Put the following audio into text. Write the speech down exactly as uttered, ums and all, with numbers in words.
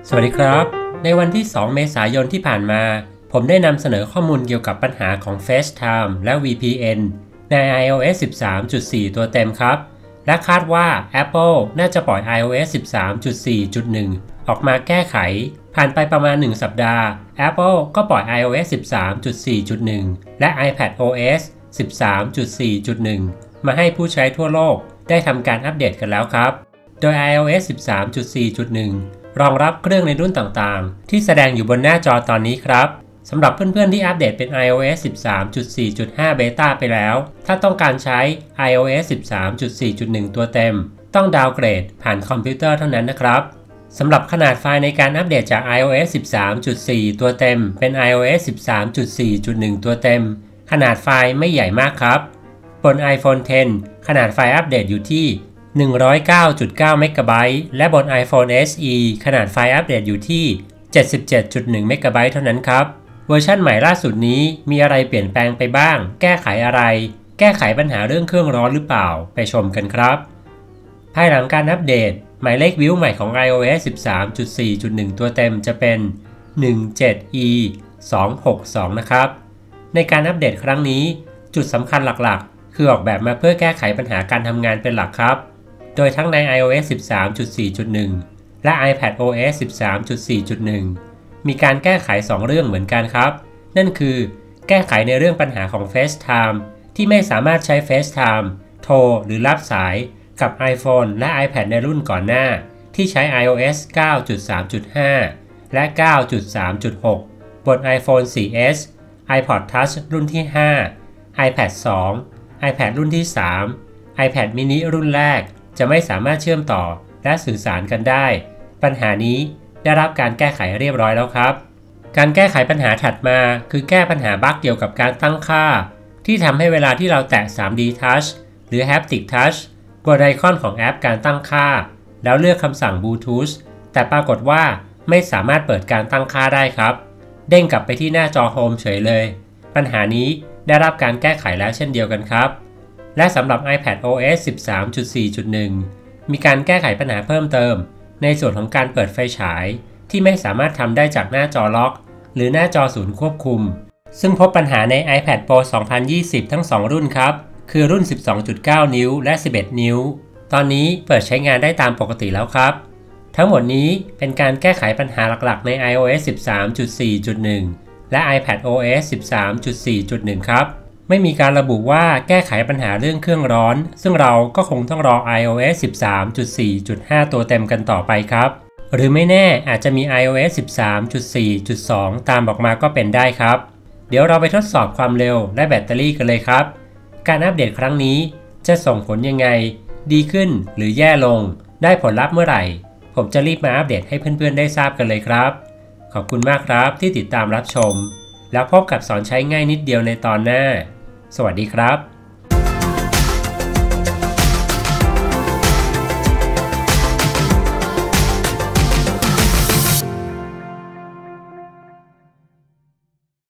สวัสดีครับในวันที่สองเมษายนที่ผ่านมาผมได้นำเสนอข้อมูลเกี่ยวกับปัญหาของ FaceTime และ วี พี เอ็น ใน iOS สิบสามจุดสี่ ตัวเต็มครับและคาดว่า Apple น่าจะปล่อย iOS สิบสามจุดสี่จุดหนึ่ง ออกมาแก้ไขผ่านไปประมาณหนึ่งสัปดาห์ Apple ก็ปล่อย iOS สิบสามจุดสี่จุดหนึ่ง และ iPadOS สิบสามจุดสี่จุดหนึ่ง มาให้ผู้ใช้ทั่วโลกได้ทำการอัปเดตกันแล้วครับโดย iOS สิบสามจุดสี่จุดหนึ่ง รองรับเครื่องในรุ่นต่างๆที่แสดงอยู่บนหน้าจอตอนนี้ครับสำหรับเพื่อนๆที่อัปเดตเป็น iOS สิบสามจุดสี่จุดห้า Beta ไปแล้วถ้าต้องการใช้ iOS สิบสามจุดสี่จุดหนึ่ง ตัวเต็มต้องดาวน์เกรดผ่านคอมพิวเตอร์เท่านั้นนะครับสำหรับขนาดไฟล์ในการอัปเดตจาก iOS สิบสามจุดสี่ ตัวเต็มเป็น iOS สิบสามจุดสี่จุดหนึ่ง ตัวเต็มขนาดไฟล์ไม่ใหญ่มากครับบน iPhone เท็น ขนาดไฟล์อัปเดตอยู่ที่หนึ่งร้อยเก้าจุดเก้า เมกะไบต์และบน iPhone เอส อี ขนาดไฟล์อัปเดตอยู่ที่ เจ็ดสิบเจ็ดจุดหนึ่ง เมกะไบต์เท่านั้นครับเวอร์ชันใหม่ล่าสุดนี้มีอะไรเปลี่ยนแปลงไปบ้างแก้ไขอะไรแก้ไขปัญหาเรื่องเครื่องร้อนหรือเปล่าไปชมกันครับภายหลังการอัปเดตหมายเลขวิวใหม่ของ iOS สิบสามจุดสี่จุดหนึ่ง ตัวเต็มจะเป็น หนึ่งเจ็ด อี สองหกสอง นะครับในการอัปเดตครั้งนี้จุดสำคัญหลักๆคือออกแบบมาเพื่อแก้ไขปัญหาการทำงานเป็นหลักครับโดยทั้งใน iOS สิบสามจุดสี่จุดหนึ่ง และ iPadOS สิบสามจุดสี่จุดหนึ่ง มีการแก้ไขสองเรื่องเหมือนกันครับนั่นคือแก้ไขในเรื่องปัญหาของ FaceTime ที่ไม่สามารถใช้ FaceTime โทรหรือรับสายกับ iPhone และ iPad ในรุ่นก่อนหน้าที่ใช้ iOS เก้าจุดสามจุดห้า และ เก้าจุดสามจุดหก บน iPhone โฟร์ เอส iPod Touch รุ่นที่ ห้า iPad สอง iPad รุ่นที่ สาม iPad mini รุ่นแรกจะไม่สามารถเชื่อมต่อและสื่อสารกันได้ปัญหานี้ได้รับการแก้ไขเรียบร้อยแล้วครับการแก้ไขปัญหาถัดมาคือแก้ปัญหาบั๊กเกี่ยวกับการตั้งค่าที่ทำให้เวลาที่เราแตะ ทรี ดี Touch หรือ Haptic Touch บนไอคอนของแอปการตั้งค่าแล้วเลือกคำสั่ง Bluetooth แต่ปรากฏว่าไม่สามารถเปิดการตั้งค่าได้ครับเด้งกลับไปที่หน้าจอโฮมเฉยเลยปัญหานี้ได้รับการแก้ไขแล้วเช่นเดียวกันครับและสำหรับ iPadOS สิบสามจุดสี่จุดหนึ่ง มีการแก้ไขปัญหาเพิ่มเติมในส่วนของการเปิดไฟฉายที่ไม่สามารถทำได้จากหน้าจอล็อกหรือหน้าจอศูนย์ควบคุมซึ่งพบปัญหาใน iPad Pro สองพันยี่สิบ ทั้งสองรุ่นครับคือรุ่น สิบสองจุดเก้า นิ้วและ สิบเอ็ด นิ้วตอนนี้เปิดใช้งานได้ตามปกติแล้วครับทั้งหมดนี้เป็นการแก้ไขปัญหาหลักๆใน iOS สิบสามจุดสี่จุดหนึ่ง และ iPadOS สิบสามจุดสี่จุดหนึ่ง ครับไม่มีการระบุว่าแก้ไขปัญหาเรื่องเครื่องร้อนซึ่งเราก็คงต้องรอ iOS สิบสามจุดสี่จุดห้า ตัวเต็มกันต่อไปครับหรือไม่แน่อาจจะมี iOS สิบสามจุดสี่จุดสอง ตามออกมาก็เป็นได้ครับเดี๋ยวเราไปทดสอบความเร็วและแบตเตอรี่กันเลยครับการอัปเดตครั้งนี้จะส่งผลยังไงดีขึ้นหรือแย่ลงได้ผลลัพธ์เมื่อไหร่ผมจะรีบมาอัปเดตให้เพื่อนๆได้ทราบกันเลยครับขอบคุณมากครับที่ติดตามรับชมแล้วพบกับสอนใช้ง่ายนิดเดียวในตอนหน้าสวัสดีครับ